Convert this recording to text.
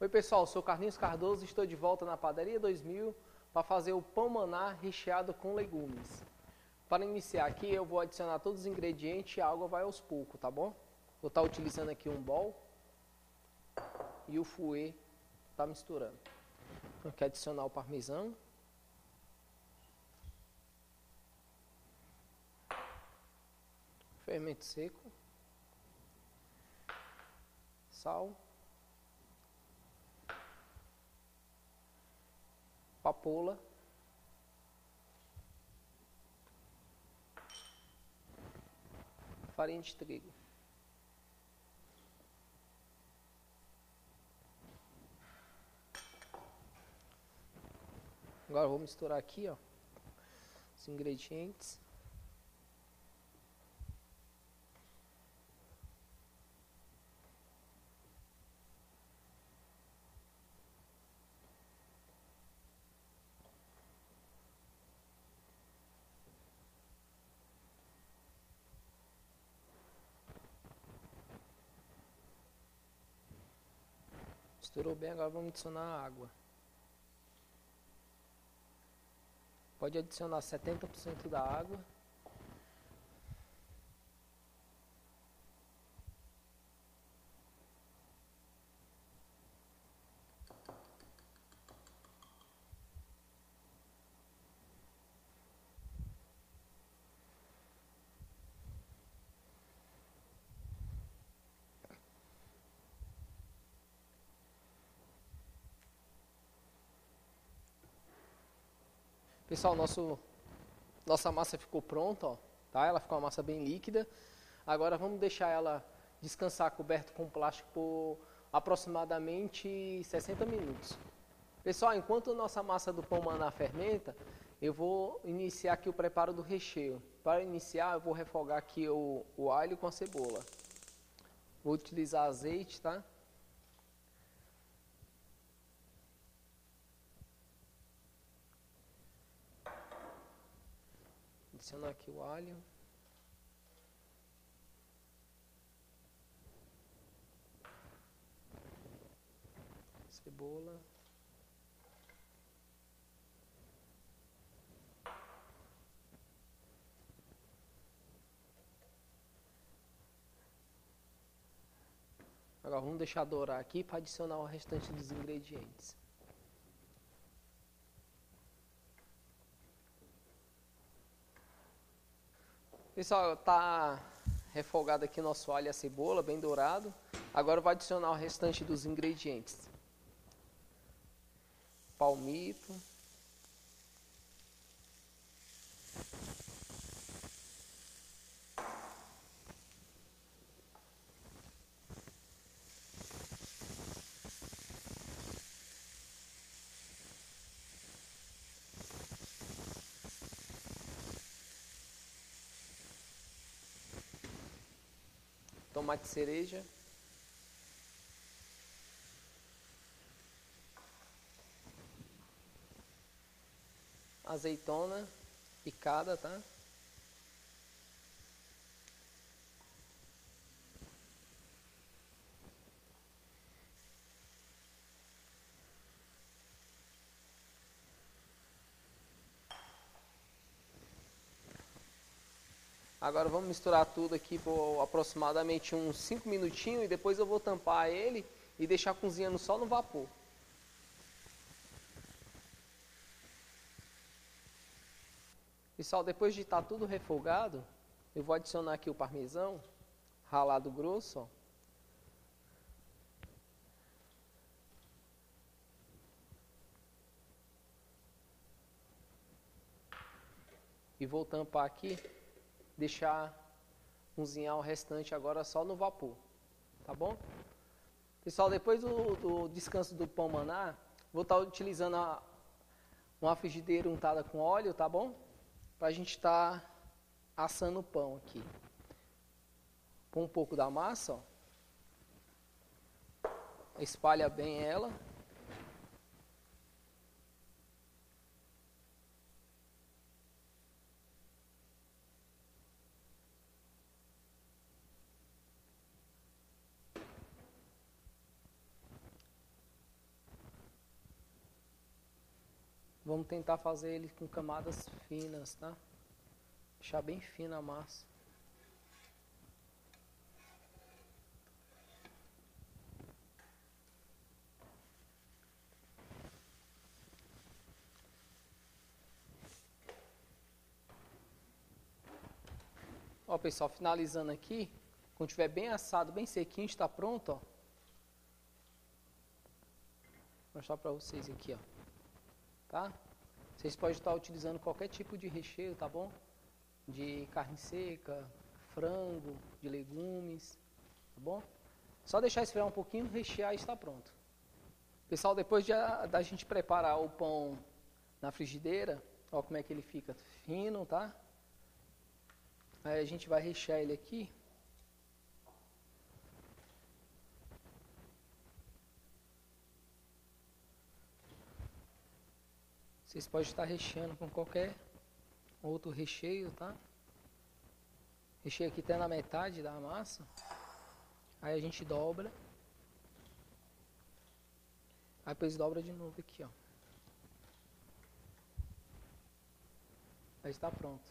Oi pessoal, sou Carlinhos Cardoso e estou de volta na Padaria 2000 para fazer o pão maná recheado com legumes. Para iniciar aqui eu vou adicionar todos os ingredientes e a água vai aos poucos, tá bom? Vou estar utilizando aqui um bowl e o fouet para misturando. Então aqui adicionar o parmesão. Fermento seco. Sal. Papoula, farinha de trigo. Agora eu vou misturar aqui, ó, os ingredientes. Misturou bem, agora vamos adicionar a água. Pode adicionar 70% da água. Pessoal, nossa massa ficou pronta, ó, tá? Ela ficou uma massa bem líquida. Agora vamos deixar ela descansar coberto com plástico por aproximadamente 60 minutos. Pessoal, enquanto nossa massa do pão maná fermenta, eu vou iniciar aqui o preparo do recheio. Para iniciar, eu vou refogar aqui o alho com a cebola. Vou utilizar azeite, tá? Adicionar aqui o alho. Cebola. Agora vamos deixar dourar aqui para adicionar o restante dos ingredientes. Pessoal, tá refogado aqui nosso alho e a cebola, bem dourado. Agora eu vou adicionar o restante dos ingredientes. Palmito. Tomate cereja. Azeitona picada, tá? Agora vamos misturar tudo aqui por aproximadamente uns 5 minutinhos e depois eu vou tampar ele e deixar cozinhando só no vapor. Pessoal, depois de estar tudo refogado, eu vou adicionar aqui o parmesão ralado grosso, ó. E vou tampar aqui, deixar cozinhar o restante agora só no vapor, tá bom? Pessoal, depois do descanso do pão maná, vou estar utilizando uma frigideira untada com óleo, tá bom? Para a gente estar assando o pão aqui. Com um pouco da massa, ó. Espalha bem ela. Vamos tentar fazer ele com camadas finas, tá? Deixar bem fina a massa. Ó, pessoal, finalizando aqui. Quando tiver bem assado, bem sequinho, está pronto, ó. Vou mostrar para vocês aqui, ó. Tá? Vocês podem estar utilizando qualquer tipo de recheio, tá bom? De carne seca, frango, de legumes, tá bom? Só deixar esfriar um pouquinho, rechear e está pronto. Pessoal, depois da gente preparar o pão na frigideira, ó como é que ele fica fino, tá? Aí a gente vai rechear ele aqui. Vocês podem estar recheando com qualquer outro recheio, tá? Recheio aqui até na metade da massa. Aí a gente dobra. Aí depois dobra de novo aqui, ó. Aí está pronto.